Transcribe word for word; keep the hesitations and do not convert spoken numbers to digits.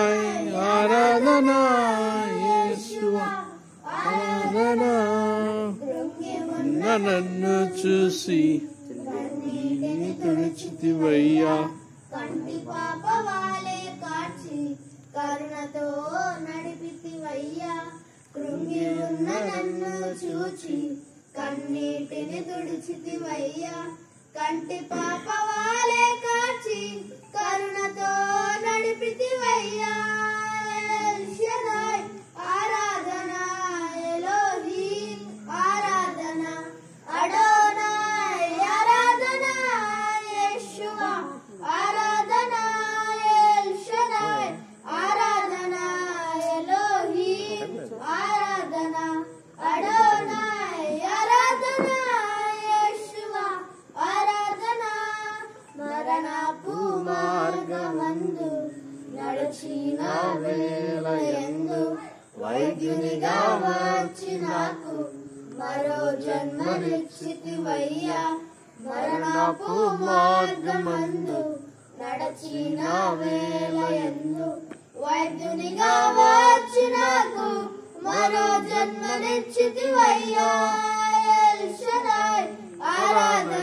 ఆరాధనా యేసువా ఆరాధనా నన్ను చూసి తుడిచితివయ్యా కంటి పాప వాలే కాచి కరుణతో నడిపితివయ్యా కృంగి ఉన్న నన్ను చూచి కన్నీటిని తుడిచితివయ్యా కంటి పాప వాలే కాచి కరుణతో నడిపితివయ్యా ఎల్ షడాయ్ ఆరాధనా ఎలోహీం ఆరాధనా అడోనాయ్ ఆరాధనా యేషువా ఆరాధనా ఎల్ షడాయ్ ఆరాధనా ఎలోహీం ఆరాధనా అడోనాయ్ ఆరాధనా యేషువా ఆరాధనా మరణపు మార్గమందు నడిచిన వేళయందు వైద్యునిగా వచ్చి నాకు మరో జన్మనిచ్చితివయ్యా మరణపు మార్గమందు నడిచిన వేళయందు వైద్యునిగా వచ్చి నాకు మరో జన్మనిచ్చితివయ్యా ఎల్ షడాయ్ ఆరాధనా